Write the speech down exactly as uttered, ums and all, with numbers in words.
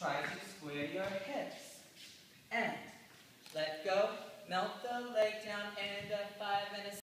Try to square your hips. And let go. Melt the leg down in the five and a